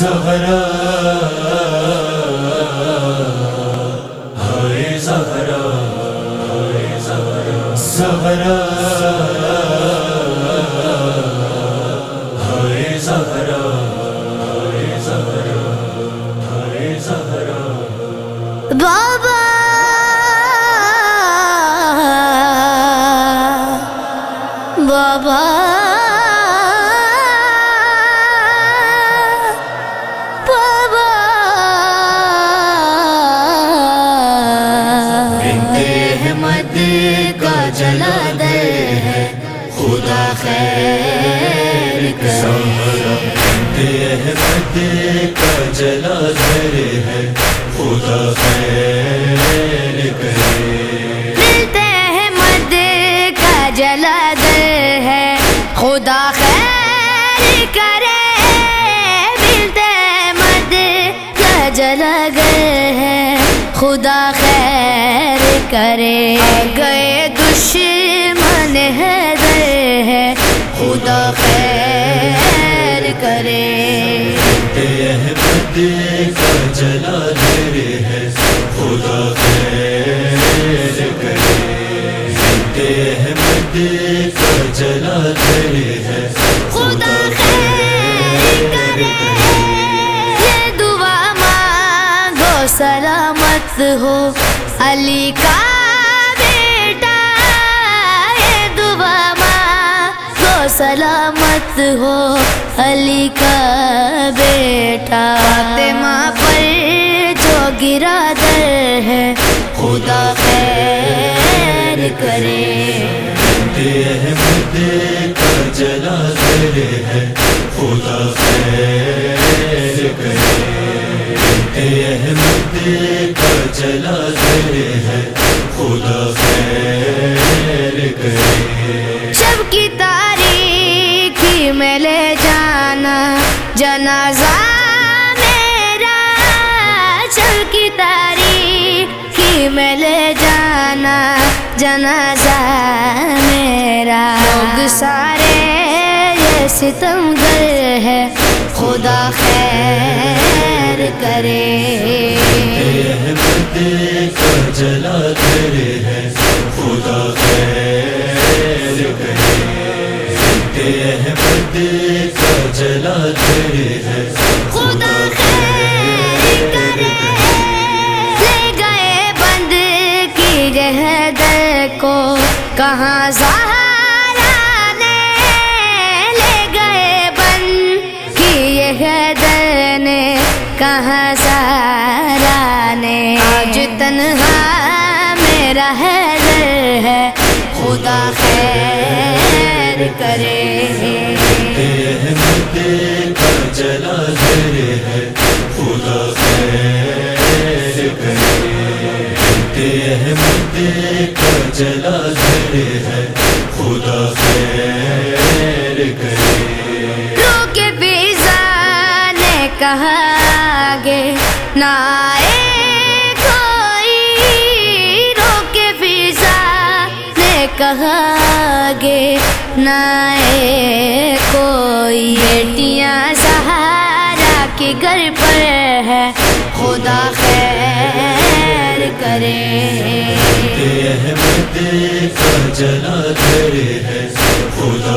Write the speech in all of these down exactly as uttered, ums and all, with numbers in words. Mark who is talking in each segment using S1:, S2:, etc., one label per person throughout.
S1: زہرا ہائے زہرا ہائے زہرا زہرا ہائے زہرا ہائے زہرا ہائے زہرا
S2: بابا بابا بابا
S1: بنت احمد کا جلا در ہے خدا خیر کرے بنت احمد کا جلا در ہے خدا خیر کرے
S2: بنت احمد کا جلا در ہے خدا خیر کرے بنت احمد کا جلا گر ہے خدا خیر کرے گئے دشمن حیدر ہے خدا خیر کرے
S1: بنت احمد کا جلا در ہے خدا خیر کرے بنت احمد کا جلا در ہے
S2: خدا خیر کرے یہ دعا مانگو سلامت ہو علی کا بیٹا یہ دعا مانگو سلامت ہو علی کا بیٹا فاطمہ پر جو گرا در ہے خدا خیر کرے
S1: بنت احمد کا جلا در ہے خدا خیر کرے بنت احمد کا جلا در ہے خدا خیر کرے
S2: شب کی تاریکی میں لے جانا جنازہ میرا شب کی تاریکی میں لے جانا جنازہ میرا لوگ سارے یہ ستم گر ہے خدا خیر کرے
S1: احمد کا جلا در ہے خدا خیر کرے بنت احمد کا جلا در ہے
S2: خدا خیر کرے لے گئے بند کی حیدر کو کہاں زہرا نے لے گئے بند کی حیدر نے کہاں زہرا نے آج تنہا میرا حیدر ہے خدا خیر کرے
S1: بنت احمد کا جلا در ہے خدا خیر کرے بنت احمد کا جلا در ہے خدا خیر کرے
S2: رو کے بیزا نے کہا آگے نہ آئے کوئی رو کے بیزا نے کہا آگے نہ آئے کوئی بیٹیاں سہارا کے گھر پر ہے خدا خیر کرے
S1: بنت احمد کا جلا در ہے خدا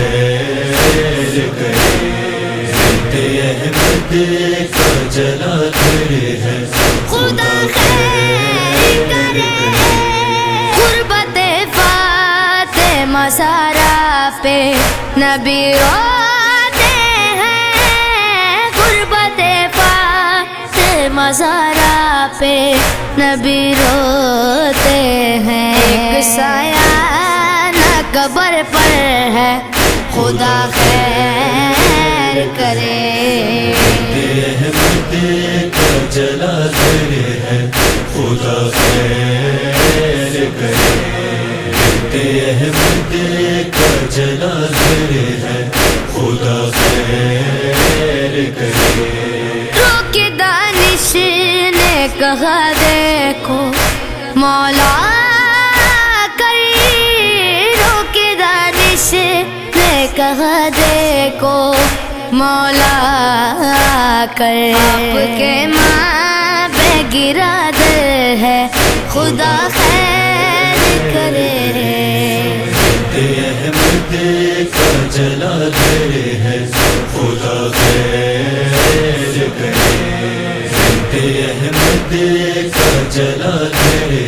S1: خیر کرے بنت احمد کا جلا در ہے
S2: خدا خیر کرے غربت فاطمہ زہرا پہ نبی روتے ہیں غربت فاطمہ زہرا پہ نبی روتے ہیں ایک سایہ نہ قبر پر ہے خدا خیر کرے
S1: احمد کا جلا در ہے خدا خیر کرے بنت احمد کا جلا در ہے خدا خیر کرے
S2: رو کے دانش نے کہا دیکھو مولا کری رو کے دانش نے کہا دیکھو مولا کر آپ کے ماں بے گرا دل ہے خدا خیر کرے
S1: احمد کا جلا دل ہے خدا خیر کرے احمد کا جلا دل